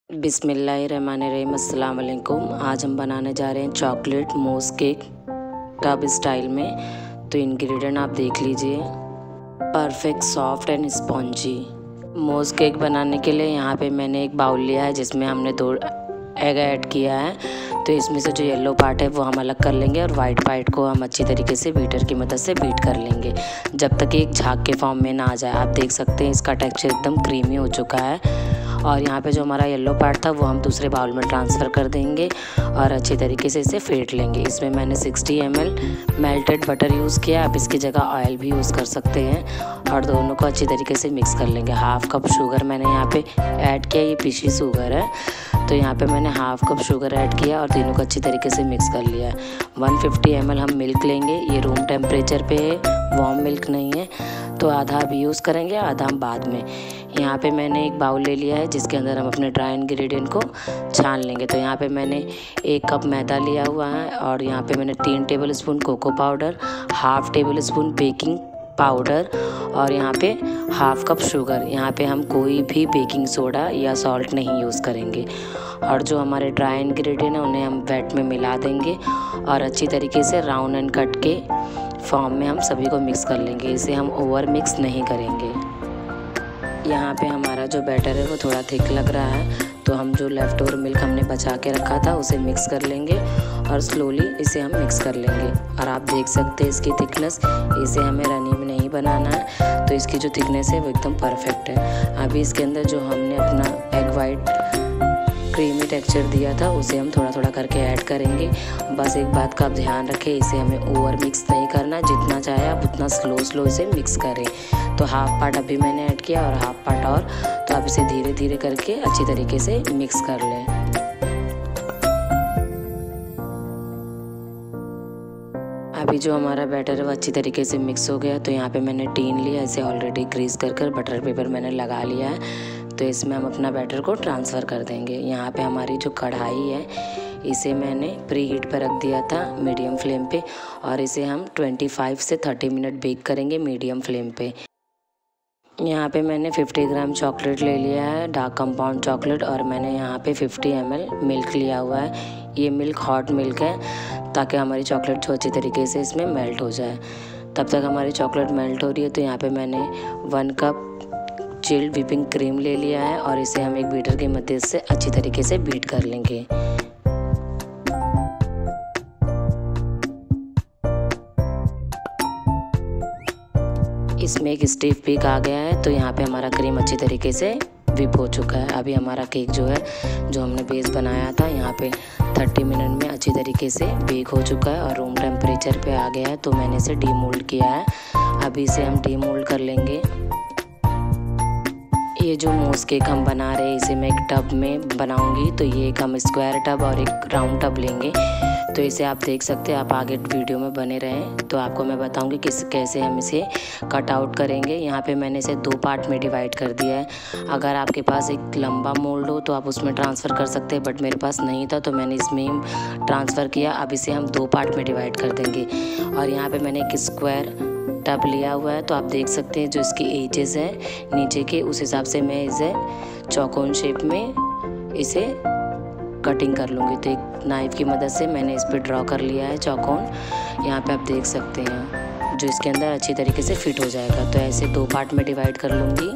बिस्मिल्लाहिर्रहमानिर्रहीम। अस्सलाम वालेकुम। आज हम बनाने जा रहे हैं chocolate mousse cake tub style में। तो इंग्रेडिएंट आप देख लीजिए। Perfect soft and spongy mousse cake बनाने के लिए यहाँ पे मैंने एक बाउल लिया है जिसमें हमने 2 एग ऐड किया है। तो इसमें से जो येलो पार्ट है वो हम अलग कर लेंगे और वाइट पार्ट को हम अच्छी तरीके से बीटर की मदद से बीट कर लेंगे जब तक एक झाग के फॉर्म में ना आ जाए। आप देख सकते हैं इसका टेक्सचर एकदम क्रीमी हो चुका है। और यहाँ पे जो हमारा येलो पार्ट था वो हम दूसरे बाउल में ट्रांसफ़र कर देंगे और अच्छी तरीके से इसे फेंट लेंगे। इसमें मैंने 60 ml मेल्टेड बटर यूज़ किया। आप इसकी जगह ऑयल भी यूज़ कर सकते हैं और दोनों को अच्छी तरीके से मिक्स कर लेंगे। हाफ़ कप शुगर मैंने यहाँ पे ऐड किया। ये पिसी शुगर है तो यहाँ पे मैंने हाफ़ कप शुगर ऐड किया और तीनों को अच्छी तरीके से मिक्स कर लिया। 150 ml हम मिल्क लेंगे। ये रूम टेम्परेचर पे है, वार्म मिल्क नहीं है, तो आधा अभी यूज़ करेंगे, आधा हम बाद में। यहाँ पे मैंने एक बाउल ले लिया है जिसके अंदर हम अपने ड्राई इंग्रेडिएंट को छान लेंगे। तो यहाँ पे मैंने 1 कप मैदा लिया हुआ है और यहाँ पे मैंने 3 tablespoon cocoa powder, half tablespoon baking powder और यहाँ पे हाफ़ कप शुगर। यहाँ पे हम कोई भी बेकिंग सोडा या सॉल्ट नहीं यूज़ करेंगे। और जो हमारे ड्राई इंग्रेडिएंट हैं उन्हें हम वेट में मिला देंगे और अच्छी तरीके से राउंड एंड कट के फॉर्म में हम सभी को मिक्स कर लेंगे। इसे हम ओवर मिक्स नहीं करेंगे। यहाँ पे हमारा जो बैटर है वो थोड़ा थिक लग रहा है तो हम जो लेफ़्ट ओवर मिल्क हमने बचा के रखा था उसे मिक्स कर लेंगे और स्लोली इसे हम मिक्स कर लेंगे। और आप देख सकते हैं इसकी थिकनेस, इसे हमें रनी में नहीं बनाना है तो इसकी जो थिकनेस है वो एकदम परफेक्ट है। अभी इसके अंदर जो हमने अपना एग वाइट क्रीमी टेक्सचर दिया था उसे हम थोड़ा थोड़ा करके ऐड करेंगे। बस एक बात का आप ध्यान रखें, इसे हमें ओवर मिक्स नहीं करना। जितना चाहे आप उतना स्लो इसे मिक्स करें। तो हाफ़ पार्ट अभी मैंने ऐड किया और हाफ़ पार्ट और, तो आप इसे धीरे धीरे करके अच्छी तरीके से मिक्स कर लें। अभी जो हमारा बैटर है वो अच्छी तरीके से मिक्स हो गया। तो यहाँ पे मैंने टीन लिया, इसे ऑलरेडी ग्रीस कर बटर पेपर मैंने लगा लिया है। तो इसमें हम अपना बैटर को ट्रांसफ़र कर देंगे। यहाँ पे हमारी जो कढ़ाई है इसे मैंने प्री हीट पर रख दिया था मीडियम फ्लेम पे और इसे हम 25 से 30 मिनट बेक करेंगे मीडियम फ्लेम पे। यहाँ पे मैंने 50 ग्राम चॉकलेट ले लिया है, डार्क कंपाउंड चॉकलेट, और मैंने यहाँ पे 50 ml मिल्क लिया हुआ है। ये मिल्क हॉट मिल्क है ताकि हमारी चॉकलेट जो अच्छी तरीके से इसमें मेल्ट हो जाए। तब तक हमारी चॉकलेट मेल्ट हो रही है तो यहाँ पे मैंने 1 कप चिल्ड व्हिपिंग क्रीम ले लिया है और इसे हम एक बीटर की मदद से अच्छी तरीके से बीट कर लेंगे। इसमें एक स्टिफ पीक आ गया है तो यहाँ पे हमारा क्रीम अच्छी तरीके से व्हिप हो चुका है। अभी हमारा केक जो है, जो हमने बेस बनाया था, यहाँ पे 30 मिनट में अच्छी तरीके से बेक हो चुका है और रूम टेम्परेचर पे आ गया है। तो मैंने इसे डीमोल्ड किया है। अभी इसे हम डीमोल्ड कर लेंगे। ये जो मूस केक हम बना रहे हैं इसे मैं एक टब में बनाऊंगी। तो ये एक हम स्क्वायर टब और एक राउंड टब लेंगे। तो इसे आप देख सकते हैं। आप आगे वीडियो में बने रहें तो आपको मैं बताऊंगी कैसे हम इसे कट आउट करेंगे। यहाँ पे मैंने इसे 2 पार्ट में डिवाइड कर दिया है। अगर आपके पास एक लंबा मोल्ड हो तो आप उसमें ट्रांसफ़र कर सकते हैं, बट मेरे पास नहीं था तो मैंने इसमें ही ट्रांसफ़र किया। अब इसे हम 2 पार्ट में डिवाइड कर देंगे। और यहाँ पर मैंने एक स्क्वायर टब लिया हुआ है तो आप देख सकते हैं जो इसकी एजेस हैं नीचे के, उस हिसाब से मैं इसे चौकोन शेप में इसे कटिंग कर लूँगी। तो एक नाइफ़ की मदद से मैंने इस पर ड्रॉ कर लिया है चौकोन। यहाँ पे आप देख सकते हैं जो इसके अंदर अच्छी तरीके से फिट हो जाएगा। तो ऐसे 2 पार्ट में डिवाइड कर लूँगी।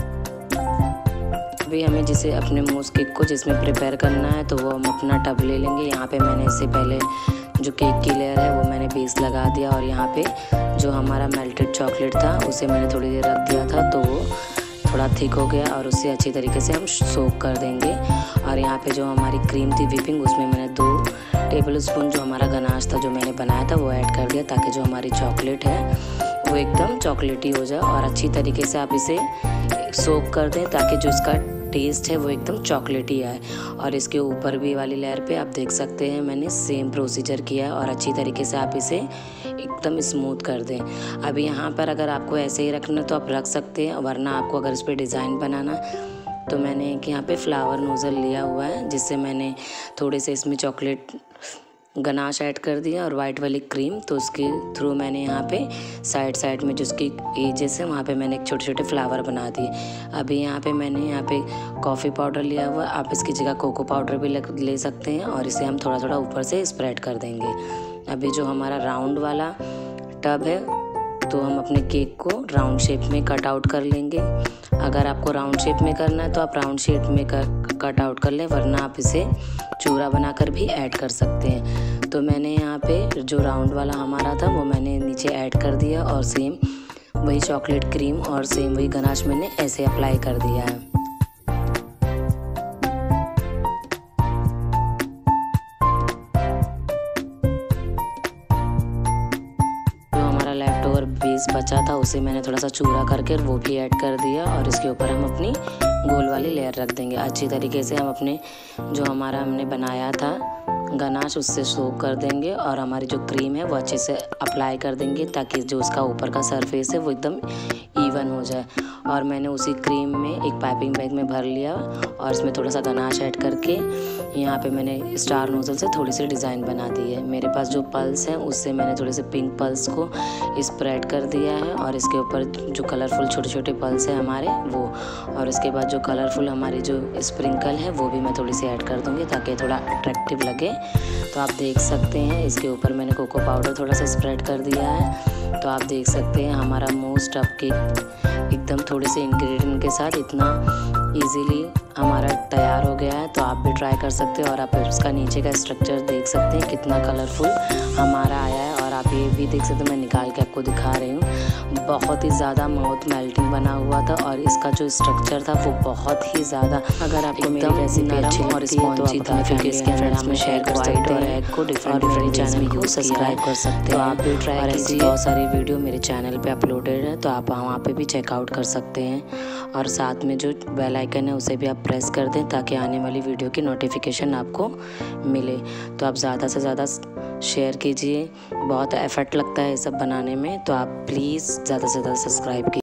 अभी हमें जिसे अपने मूस केक को जिसमें प्रिपेयर करना है तो वो हम अपना टब ले लेंगे। यहाँ पे मैंने इससे पहले जो केक की लेयर है वो मैंने बेस लगा दिया और यहाँ पे जो हमारा मेल्टेड चॉकलेट था उसे मैंने थोड़ी देर रख दिया था तो वो थोड़ा थिक हो गया और उससे अच्छी तरीके से हम सोक कर देंगे। और यहाँ पे जो हमारी क्रीम थी व्हिपिंग, उसमें मैंने 2 टेबलस्पून जो हमारा गनाश था जो मैंने बनाया था वो ऐड कर दिया ताकि जो हमारी चॉकलेट है वो एकदम चॉकलेटी हो जाए। और अच्छी तरीके से आप इसे सोक कर दें ताकि जो इसका टेस्ट है वो एकदम चॉकलेटी आए। और इसके ऊपर भी वाली लेयर पे आप देख सकते हैं मैंने सेम प्रोसीजर किया है और अच्छी तरीके से आप इसे एकदम स्मूथ कर दें। अभी यहाँ पर अगर आपको ऐसे ही रखना तो आप रख सकते हैं, वरना आपको अगर इस पर डिज़ाइन बनाना तो मैंने एक यहाँ पे फ्लावर नोज़ल लिया हुआ है जिससे मैंने थोड़े से इसमें चॉकलेट गनाश ऐड कर दिया और वाइट वाली क्रीम, तो उसके थ्रू मैंने यहाँ पे साइड में जिसकी एजेस है वहाँ पे मैंने एक छोटे छोटे फ्लावर बना दिए। अभी यहाँ पे मैंने यहाँ पे कॉफ़ी पाउडर लिया हुआ, आप इसकी जगह कोको पाउडर भी ले सकते हैं और इसे हम थोड़ा थोड़ा ऊपर से स्प्रेड कर देंगे। अभी जो हमारा राउंड वाला टब है, तो हम अपने केक को राउंड शेप में कट आउट कर लेंगे। अगर आपको राउंड शेप में करना है तो आप राउंड शेप में कट आउट कर लें, वरना आप इसे चूरा बनाकर भी ऐड कर सकते हैं। तो मैंने यहाँ पे जो राउंड वाला हमारा था वो मैंने नीचे ऐड कर दिया और सेम वही चॉकलेट क्रीम और सेम वही गनाश मैंने ऐसे अप्लाई कर दिया है। और बेस बचा था उसे मैंने थोड़ा सा चूरा करके वो भी ऐड कर दिया और इसके ऊपर हम अपनी गोल वाली लेयर रख देंगे। अच्छी तरीके से हम अपने जो हमारा हमने बनाया था गनाश उससे सोक कर देंगे और हमारी जो क्रीम है वो अच्छे से अप्लाई कर देंगे, ताकि जो उसका ऊपर का सरफेस है वो एकदम इवन हो जाए। और मैंने उसी क्रीम में एक पाइपिंग बैग में भर लिया और इसमें थोड़ा सा गनाश ऐड करके यहाँ पे मैंने स्टार नोजल से थोड़ी सी डिज़ाइन बना दी है। मेरे पास जो पल्स हैं उससे मैंने थोड़े से पिंक पल्स को स्प्रेड कर दिया है और इसके ऊपर जो कलरफुल छोटे छोटे पल्स हैं हमारे वो, और इसके बाद जो कलरफुल हमारी जो स्प्रिंकल है वो भी मैं थोड़ी सी ऐड कर दूँगी ताकि थोड़ा अट्रैक्टिव लगे। तो आप देख सकते हैं इसके ऊपर मैंने कोको पाउडर थोड़ा सा स्प्रेड कर दिया है। तो आप देख सकते हैं हमारा मूस टब केक एकदम थोड़े से इंग्रेडिएंट के साथ इतना इजीली हमारा तैयार हो गया है। तो आप भी ट्राई कर सकते हैं और आप इसका नीचे का स्ट्रक्चर देख सकते हैं कितना कलरफुल हमारा आया है। और आप ये भी देख सकते हैं, मैं निकाल के आपको दिखा रही हूँ, बहुत ही ज़्यादा माउथ मेल्टिंग बना हुआ था और इसका जो स्ट्रक्चर था वो बहुत ही ज़्यादा, अगर आपको मेरी रेसिपी अच्छी और स्पॉन्जी था फिर इसके फ्रेंड्स में शेयर कर सकते हैं। एग को डिफरेंट चैनल को सब्सक्राइब कर सकते हैं। आप भी ट्राई कीजिए, बहुत सारी वीडियो मेरे चैनल पे अपलोडेड है, तो आप वहाँ पे भी चेकआउट कर सकते हैं। और साथ में जो बेल आइकन है उसे भी आप प्रेस कर दें ताकि आने वाली वीडियो की नोटिफिकेशन आपको मिले। तो आप ज़्यादा से ज़्यादा शेयर कीजिए, बहुत एफर्ट लगता है ये सब बनाने में, तो आप प्लीज़ ज़्यादा से ज़्यादा सब्सक्राइब कीजिए।